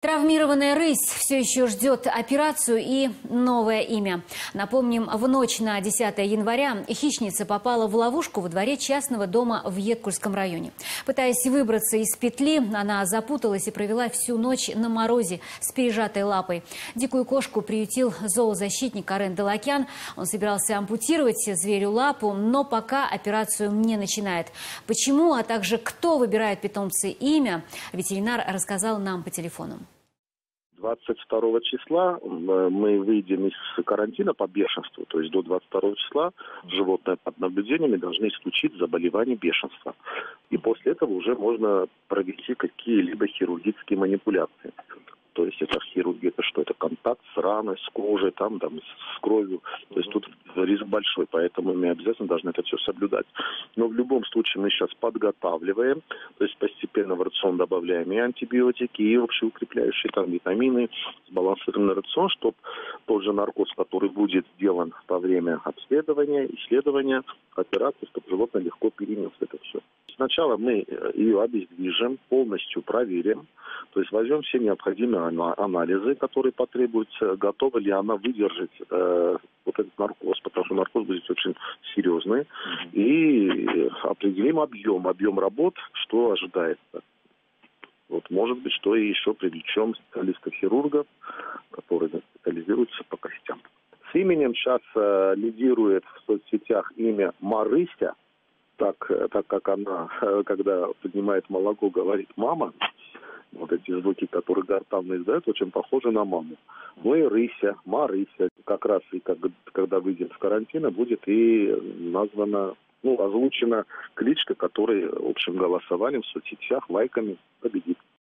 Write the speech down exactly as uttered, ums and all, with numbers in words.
Травмированная рысь все еще ждет операцию и новое имя. Напомним, в ночь на десятое января хищница попала в ловушку во дворе частного дома в Еткульском районе. Пытаясь выбраться из петли, она запуталась и провела всю ночь на морозе с пережатой лапой. Дикую кошку приютил зоозащитник Карен Делакян. Он собирался ампутировать зверю лапу, но пока операцию не начинает. Почему, а также кто выбирает питомцы имя, ветеринар рассказал нам по телефону. двадцать второго числа мы выйдем из карантина по бешенству, то есть до двадцать второго числа животное под наблюдениями должны исключить заболевание бешенства. И после этого уже можно провести какие-либо хирургические манипуляции. То есть это хирургия, это что? Это контакт с раной, с кожей, там, там, с кровью. То есть тут риск большой, поэтому мы обязательно должны это все соблюдать. Но в любом случае мы сейчас подготавливаем, то есть постепенно в рацион добавляем и антибиотики, и общеукрепляющие там витамины, сбалансированный рацион, чтобы тот же наркоз, который будет сделан во время обследования, исследования, операции, чтобы животное легко перенес это все. Сначала мы ее обездвижим, полностью проверим, то есть возьмем все необходимые анализы, которые потребуются, готова ли она выдержать э, вот этот наркоз, потому что наркоз будет очень серьезный, mm-hmm. и определим объем, объем работ, что ожидается. Вот, может быть, что и еще привлечем специалистов-хирургов, которые специализируются по костям. С именем сейчас э, лидирует в соцсетях имя Марыся, так, так как она, когда поднимает молоко, говорит «мама». Вот эти звуки, которые гортанно издают, очень похожи на маму. Ну и Рыся, Марыся. Как раз и как, когда выйдем с карантина, будет и названа, ну, озвучена кличка, которая общим голосованием в соцсетях, лайками победит.